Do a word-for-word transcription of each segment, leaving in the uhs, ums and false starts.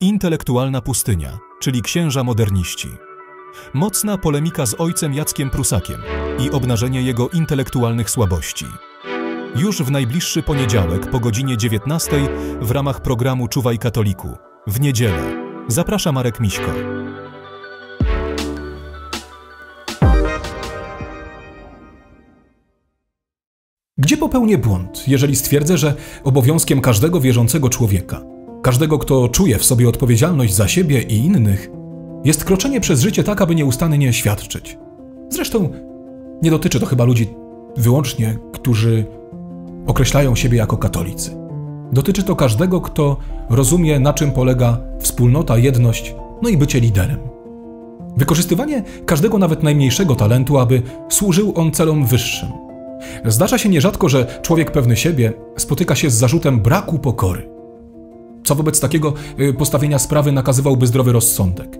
Intelektualna pustynia, czyli księża moderniści. Mocna polemika z ojcem Jackiem Prusakiem i obnażenie jego intelektualnych słabości. Już w najbliższy poniedziałek po godzinie dziewiętnastej w ramach programu Czuwaj Katoliku. W niedzielę. Zaprasza Marek Miśko. Gdzie popełnię błąd, jeżeli stwierdzę, że obowiązkiem każdego wierzącego człowieka, każdego, kto czuje w sobie odpowiedzialność za siebie i innych, jest kroczenie przez życie tak, aby nieustannie świadczyć? Zresztą nie dotyczy to chyba ludzi wyłącznie, którzy określają siebie jako katolicy. Dotyczy to każdego, kto rozumie, na czym polega wspólnota, jedność, no i bycie liderem. Wykorzystywanie każdego, nawet najmniejszego talentu, aby służył on celom wyższym. Zdarza się nierzadko, że człowiek pewny siebie spotyka się z zarzutem braku pokory. Co wobec takiego postawienia sprawy nakazywałby zdrowy rozsądek?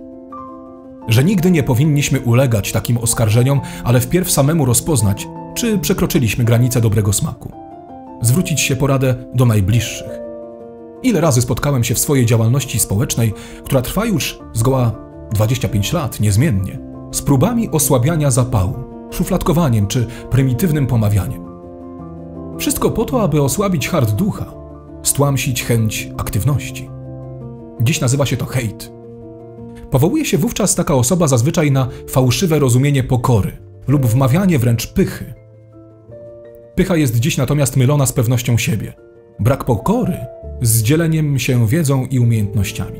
Że nigdy nie powinniśmy ulegać takim oskarżeniom, ale wpierw samemu rozpoznać, czy przekroczyliśmy granicę dobrego smaku. Zwrócić się po radę do najbliższych. Ile razy spotkałem się w swojej działalności społecznej, która trwa już zgoła dwadzieścia pięć lat, niezmiennie, z próbami osłabiania zapału, szufladkowaniem czy prymitywnym pomawianiem. Wszystko po to, aby osłabić hart ducha, stłamsić chęć aktywności. Dziś nazywa się to hejt. Powołuje się wówczas taka osoba zazwyczaj na fałszywe rozumienie pokory lub wmawianie wręcz pychy. Pycha jest dziś natomiast mylona z pewnością siebie. Brak pokory z dzieleniem się wiedzą i umiejętnościami.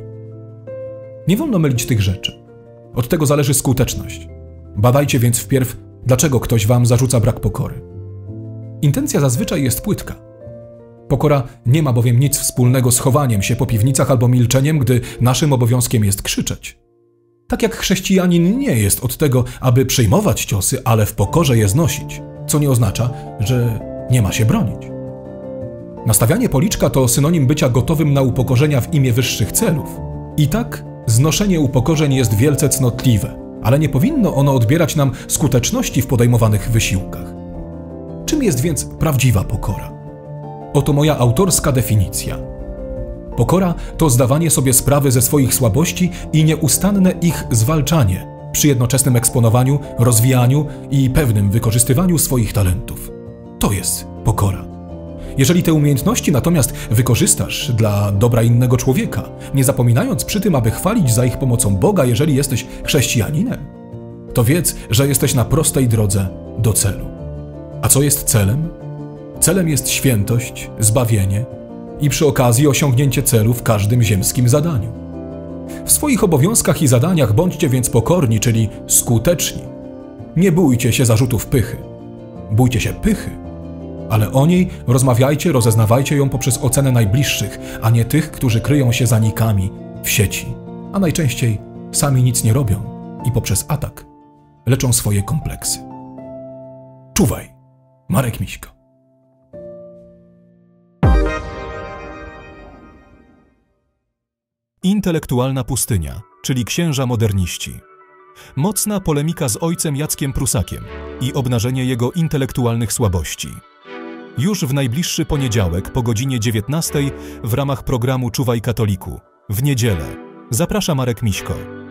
Nie wolno mylić tych rzeczy. Od tego zależy skuteczność. Badajcie więc wpierw, dlaczego ktoś wam zarzuca brak pokory. Intencja zazwyczaj jest płytka. Pokora nie ma bowiem nic wspólnego z chowaniem się po piwnicach albo milczeniem, gdy naszym obowiązkiem jest krzyczeć. Tak jak chrześcijanin nie jest od tego, aby przyjmować ciosy, ale w pokorze je znosić, co nie oznacza, że nie ma się bronić. Nastawianie policzka to synonim bycia gotowym na upokorzenia w imię wyższych celów. I tak znoszenie upokorzeń jest wielce cnotliwe, ale nie powinno ono odbierać nam skuteczności w podejmowanych wysiłkach. Czym jest więc prawdziwa pokora? Oto moja autorska definicja. Pokora to zdawanie sobie sprawy ze swoich słabości i nieustanne ich zwalczanie przy jednoczesnym eksponowaniu, rozwijaniu i pewnym wykorzystywaniu swoich talentów. To jest pokora. Jeżeli te umiejętności natomiast wykorzystasz dla dobra innego człowieka, nie zapominając przy tym, aby chwalić za ich pomocą Boga, jeżeli jesteś chrześcijaninem, to wiedz, że jesteś na prostej drodze do celu. A co jest celem? Celem jest świętość, zbawienie i przy okazji osiągnięcie celu w każdym ziemskim zadaniu. W swoich obowiązkach i zadaniach bądźcie więc pokorni, czyli skuteczni. Nie bójcie się zarzutów pychy. Bójcie się pychy, ale o niej rozmawiajcie, rozeznawajcie ją poprzez ocenę najbliższych, a nie tych, którzy kryją się za nikami w sieci, a najczęściej sami nic nie robią i poprzez atak leczą swoje kompleksy. Czuwaj, Marek Miśko. Intelektualna pustynia, czyli księża moderniści. Mocna polemika z ojcem Jackiem Prusakiem i obnażenie jego intelektualnych słabości. Już w najbliższy poniedziałek po godzinie dziewiętnastej w ramach programu Czuwaj Katoliku. W niedzielę. Zaprasza Marek Miśko.